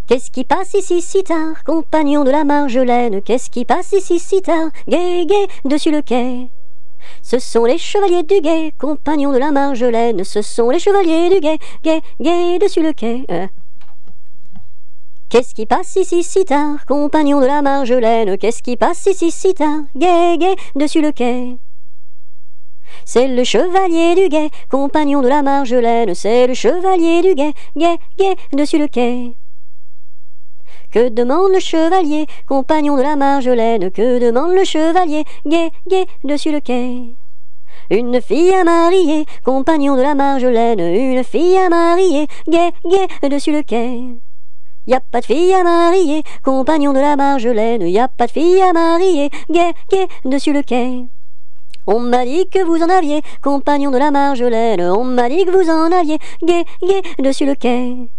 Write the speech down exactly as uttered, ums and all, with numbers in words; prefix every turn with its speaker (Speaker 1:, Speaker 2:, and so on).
Speaker 1: Qu'est-ce qui passe ici si tard, compagnon de la Marjolaine? Qu'est-ce qui passe ici si tard, gai, gai, dessus le quai? Ce sont les chevaliers du guet, compagnons de la Marjolaine. Ce sont les chevaliers du guet, gai, gai, dessus le quai. Euh. Qu'est-ce qui passe ici si tard, compagnons de la Marjolaine? Qu'est-ce qui passe ici si tard, gai, gai, dessus le quai? C'est le chevalier du guet, compagnon de la Marjolaine. C'est le chevalier du guet, gai, gai, dessus le quai. Que demande le chevalier, compagnon de la Marjolaine? Que demande le chevalier, gai, gai, dessus le quai? Une fille à marier, compagnon de la Marjolaine. Une fille à marier, gai, gai, dessus le quai. Y a pas de fille à marier, compagnon de la Marjolaine. Y a pas de fille à marier, gai, gai, dessus le quai. On m'a dit que vous en aviez, compagnon de la Marjolaine. On m'a dit que vous en aviez, gai, gai, dessus le quai.